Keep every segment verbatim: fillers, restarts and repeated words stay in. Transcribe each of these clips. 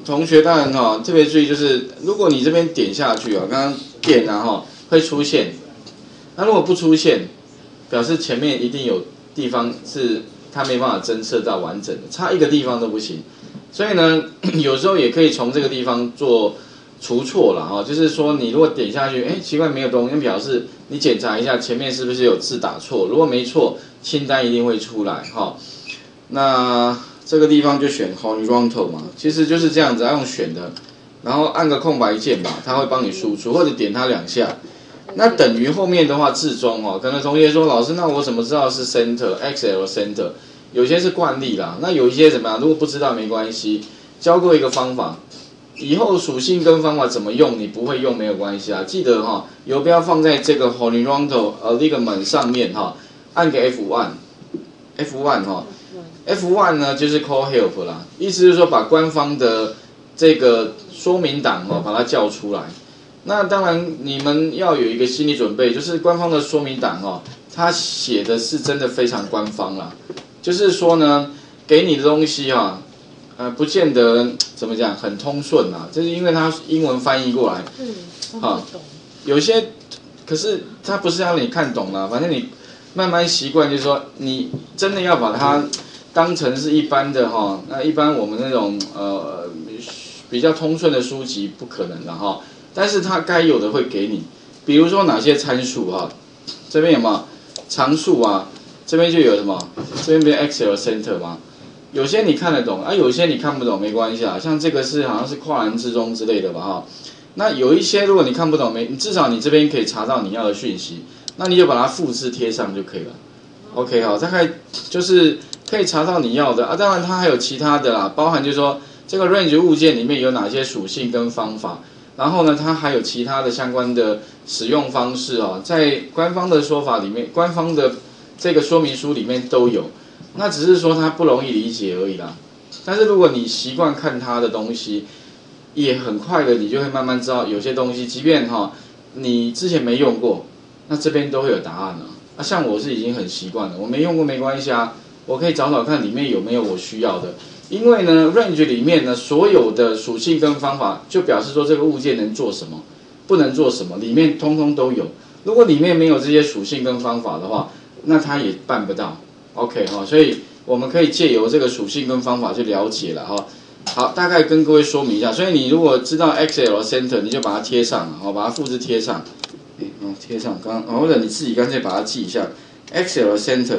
同学当然哈、特别注意，就是如果你这边点下去啊，刚刚点啊哈会出现，那如果不出现，表示前面一定有地方是它没办法侦测到完整的，差一个地方都不行。所以呢，有时候也可以从这个地方做除错了哈，就是说你如果点下去，哎，奇怪没有东西，表示你检查一下前面是不是有字打错，如果没错，清单一定会出来哈。那这个地方就选 horizontal 嘛，其实就是这样子，要用选的，然后按个空白键吧，它会帮你输出，或者点它两下。那等于后面的话置中哦，可能同学说老师，那我怎么知道是 center X L center？ 有些是惯例啦，那有一些怎么样？如果不知道没关系，教过一个方法，以后属性跟方法怎么用，你不会用没有关系啊，记得哈、哦，游标放在这个 horizontal alignment 上面哈、哦，按个 F 一 F 一 哈。F 一 呢就是 call help 啦，意思是说把官方的这个说明档哦，把它叫出来。那当然你们要有一个心理准备，就是官方的说明档哦，它写的是真的非常官方啦。就是说呢，给你的东西哈、呃，不见得怎么讲很通顺啊，就是因为它英文翻译过来， 嗯， 啊，有些可是它不是让你看懂啦，反正你慢慢习惯，就是说你真的要把它当成是一般的哈，那一般我们那种呃比较通顺的书籍不可能的哈，但是它该有的会给你，比如说哪些参数哈，这边有没有常数啊？这边就有什么？这边不是 X L center 吗？有些你看得懂啊，有些你看不懂没关系啊，像这个是好像是跨栏之中之类的吧哈。那有一些如果你看不懂没，至少你这边可以查到你要的讯息，那你就把它复制贴上就可以了。OK 好，大概就是可以查到你要的啊，当然它还有其他的啦，包含就是说这个 range 物件里面有哪些属性跟方法，然后呢，它还有其他的相关的使用方式哦，在官方的说法里面，官方的这个说明书里面都有，那只是说它不容易理解而已啦。但是如果你习惯看它的东西，也很快的你就会慢慢知道有些东西，即便哈、哦、你之前没用过，那这边都会有答案啊。啊，像我是已经很习惯了，我没用过没关系啊，我可以找找看里面有没有我需要的。因为呢 ，range 里面呢所有的属性跟方法，就表示说这个物件能做什么，不能做什么，里面通通都有。如果里面没有这些属性跟方法的话，那它也办不到。OK 哈、哦，所以我们可以借由这个属性跟方法去了解了哈、哦。好，大概跟各位说明一下。所以你如果知道 X L center， 你就把它贴上，好，把它复制贴上。哎，哦，贴上，刚刚或者你自己干脆把它记一下 X L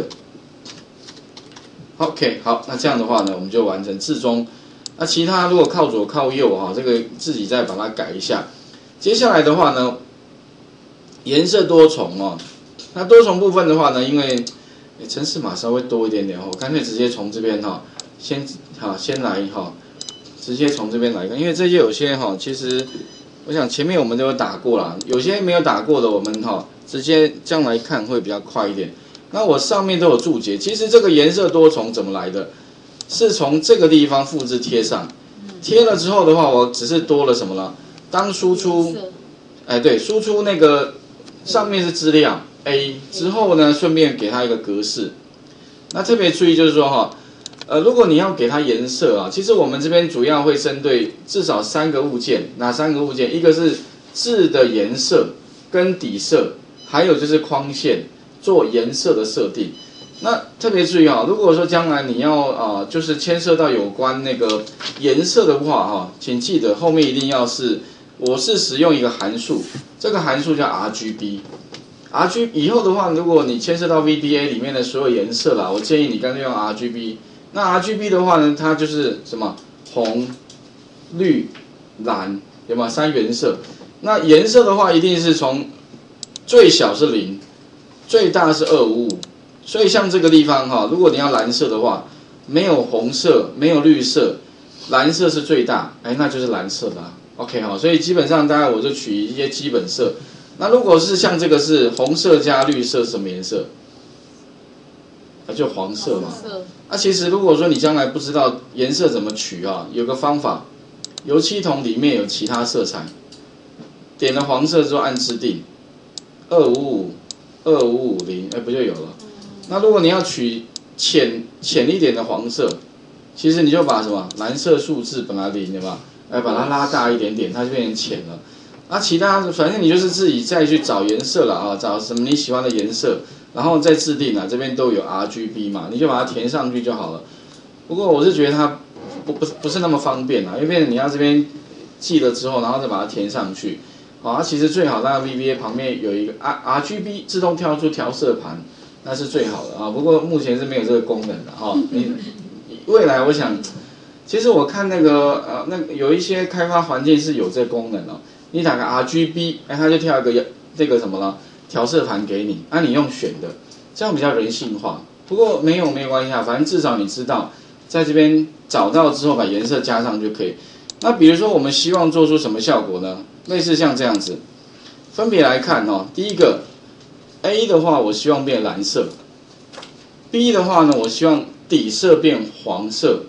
center。OK， 好，那这样的话呢，我们就完成置中。那其他如果靠左靠右哈，这个自己再把它改一下。接下来的话呢，颜色多重哦。那多重部分的话呢，因为程式码稍微多一点点哦，我干脆直接从这边哈，先哈先来哈，直接从这边来看，因为这些有些哈，其实我想前面我们都有打过啦，有些没有打过的，我们哈直接这样来看会比较快一点。那我上面都有注解，其实这个颜色多重怎么来的？是从这个地方复制贴上，贴了之后的话，我只是多了什么了？当输出，哎对，输出那个上面是资料 A 之后呢，顺便给它一个格式。那特别注意就是说哈，呃，如果你要给它颜色啊，其实我们这边主要会针对至少三个物件，哪三个物件？一个是字的颜色跟底色，还有就是框线。做颜色的设定，那特别注意啊，如果说将来你要啊、呃，就是牵涉到有关那个颜色的话哈，请记得后面一定要是，我是使用一个函数，这个函数叫 R G B。R G 以后的话，如果你牵涉到 V B A 里面的所有颜色啦，我建议你干脆用 R G B。那 R G B 的话呢，它就是什么红、绿、蓝，有没有三原色？那颜色的话，一定是从最小是零。最大是二五五，所以像这个地方哈，如果你要蓝色的话，没有红色，没有绿色，蓝色是最大，哎，那就是蓝色啦。OK 哈，所以基本上大概我就取一些基本色。那如果是像这个是红色加绿色，什么颜色？那就黄色嘛。那、啊、其实如果说你将来不知道颜色怎么取啊，有个方法，油漆桶里面有其他色彩，点了黄色之后按置顶，二五五。二五五零，哎，不就有了？那如果你要取浅浅一点的黄色， 其实你就把什么蓝色数字本来零的嘛，哎，把它拉大一点点，它就变成浅了。那其他反正你就是自己再去找颜色了啊，找什么你喜欢的颜色，然后再制定啊，这边都有 R G B 嘛，你就把它填上去就好了。不过我是觉得它不不不是那么方便啊，因为变成你要这边记了之后，然后再把它填上去。啊，其实最好那 V B A 旁边有一个 R R G B 自动跳出调色盘，那是最好的啊。不过目前是没有这个功能的哈。你未来我想，其实我看那个呃那有一些开发环境是有这个功能哦。你打个 R G B， 哎，它就跳一个这个什么了调色盘给你，那、啊、你用选的，这样比较人性化。不过没有没有关系啊，反正至少你知道，在这边找到之后把颜色加上就可以。那比如说我们希望做出什么效果呢？类似像这样子，分别来看哦。第一个 A 的话，我希望变蓝色 ；B 的话呢，我希望底色变黄色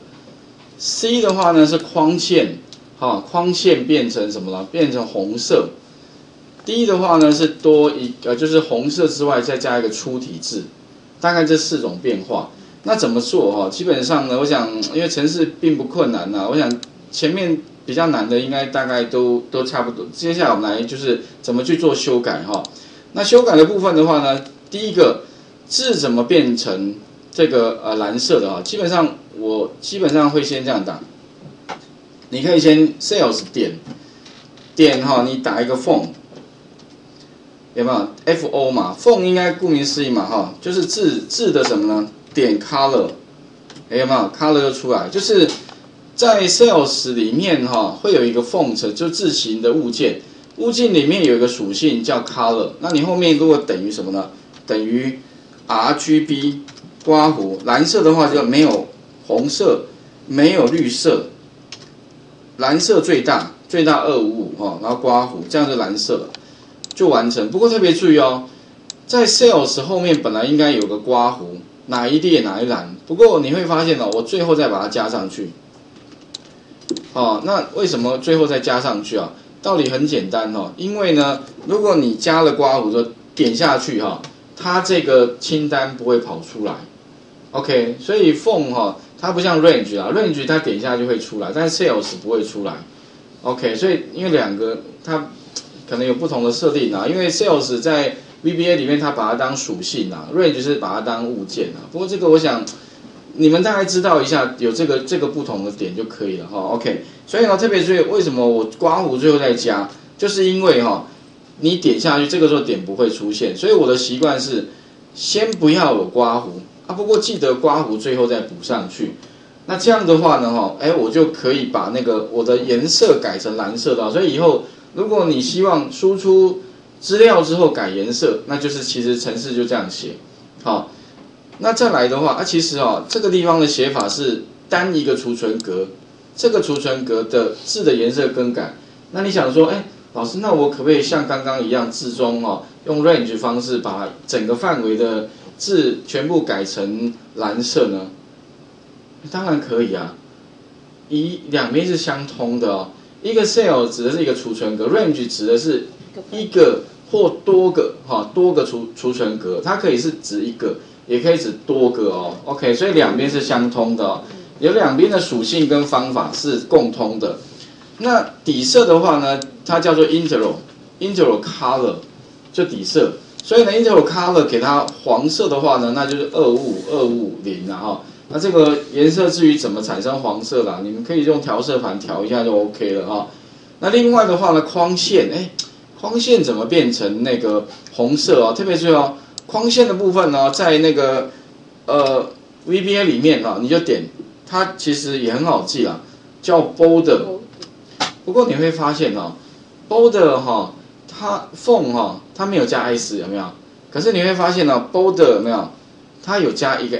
；C 的话呢是框线。好，框线变成什么了？变成红色。D 的话呢是多一呃，就是红色之外再加一个粗体字，大概这四种变化。那怎么做哈？基本上呢，我想因为程式并不困难呐，我想前面比较难的应该大概都都差不多。接下来我们来就是怎么去做修改哈。那修改的部分的话呢，第一个字怎么变成这个呃蓝色的哈？基本上我基本上会先这样打。你可以先 sales 点点哈，你打一个 font， 有没有 F O 嘛 ？font 应该顾名思义嘛哈，就是字字的什么呢？点 color， 有没有 color 就出来？就是在 sales 里面哈，会有一个 font， 就字形的物件，物件里面有一个属性叫 color， 那你后面如果等于什么呢？等于 R G B 刮弧，蓝色的话就没有红色，没有绿色。蓝色最大，最大二五五哈，然后刮弧，这样就蓝色了，就完成。不过特别注意哦，在 sales 后面本来应该有个刮弧，哪一列哪一栏。不过你会发现哦，我最后再把它加上去。哦，那为什么最后再加上去啊？道理很简单哦，因为呢，如果你加了刮弧，就点下去哈，它这个清单不会跑出来。OK， 所以 font 哈。它不像 range 啊 ，range 它点一下就会出来，但是 sales 不会出来。OK， 所以因为两个它可能有不同的设定啊，因为 sales 在 V B A 里面它把它当属性啊 ，range 是把它当物件啊。不过这个我想你们大概知道一下有这个这个不同的点就可以了哈。OK， 所以呢特别注意为什么我刮弧最后再加，就是因为哈你点下去这个时候点不会出现，所以我的习惯是先不要有刮弧。啊，不过记得刮弧最后再补上去，那这样的话呢，哈，哎，我就可以把那个我的颜色改成蓝色的，所以以后如果你希望输出资料之后改颜色，那就是其实程式就这样写，好，那再来的话，啊，其实哦，这个地方的写法是单一个储存格，这个储存格的字的颜色更改，那你想说，哎，老师，那我可不可以像刚刚一样字中哦，用 range 方式把整个范围的字全部改成蓝色呢？当然可以啊，一两边是相通的哦。一个 cell 指的是一个储存格 ，range 指的是一个或多个哈多个储储存格，它可以是指一个，也可以指多个哦。OK， 所以两边是相通的哦，有两边的属性跟方法是共通的。那底色的话呢，它叫做 interval interval color， 就底色。所以呢 ，interval color 给它黄色的话呢，那就是二五五二五五零啊哈。那这个颜色至于怎么产生黄色啦，你们可以用调色盘调一下就 OK 了哈。那另外的话呢，框线，哎，框线怎么变成那个红色哦？特别注意哦，框线的部分呢，在那个呃 V B A 里面啊，你就点它，其实也很好记啦，叫 border。不过你会发现哦 ，border 哈，它 font 哈，它没有加 s 有没有？可是你会发现呢 ，border 有没有？它有加一个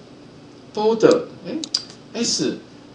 s。border， 哎 ，s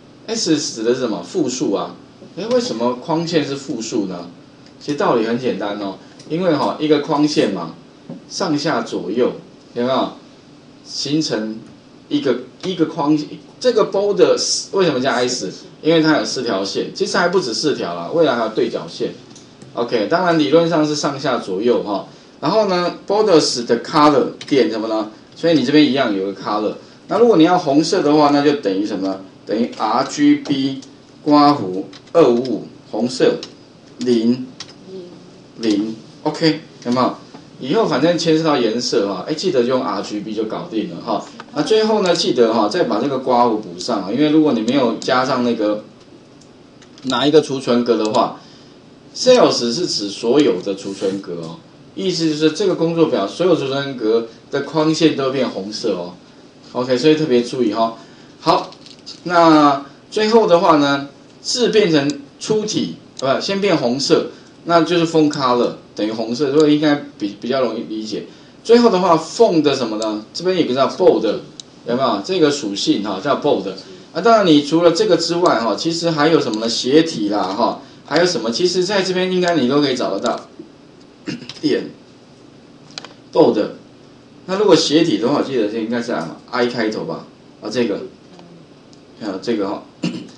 s 指的是什么？复数啊。哎，为什么框线是复数呢？其实道理很简单哦，因为哈、哦、一个框线嘛，上下左右有没有形成一个一个框？这个 border 为什么加 s？ 因为它有四条线，其实还不止四条啦，未来还有对角线。OK， 当然理论上是上下左右哈、哦。然后呢 ，borders 的 color 点什么呢？所以你这边一样有个 color。那如果你要红色的话，那就等于什么呢等于 R G B 刮弧二五五红色零零 OK 有没有？以后反正牵涉到颜色哈，哎，记得就用 R G B 就搞定了哈。那最后呢，记得哈再把这个刮弧补上啊，因为如果你没有加上那个哪一个储存格的话 ，Sales 是指所有的储存格哦，意思就是这个工作表所有储存格的框线都变红色哦。OK， 所以特别注意哈。好，那最后的话呢，字变成粗体，不，先变红色，那就是 font color 等于红色，所以应该比比较容易理解。最后的话 ，font 的什么呢？这边有个叫 bold， 有没有？这个属性哈叫 bold。啊，当然你除了这个之外哈，其实还有什么呢？斜体啦哈，还有什么？其实在这边应该你都可以找得到。点 bold。那如果斜体的话，我记得这应该是 I 开头吧？啊，这个，还有这个哈，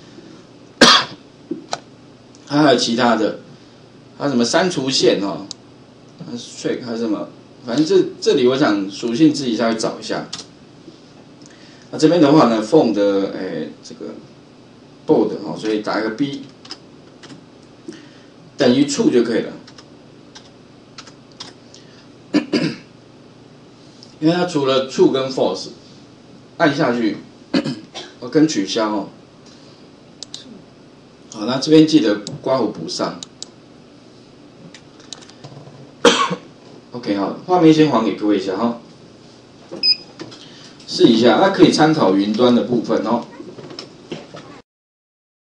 还有其他的，还有什么删除线哈 ，strike 还有什么？反正这这里我想属性自己稍微找一下。那这边的话呢 ，font 的诶这个 bold 哈，所以打一个 B 等于 true 就可以了。因为它除了 true 跟 false， 按下去，我跟取消哦。好，那这边记得刮弧补上。OK， 好，画面先还给各位一下哈，试一下，那可以参考云端的部分哦。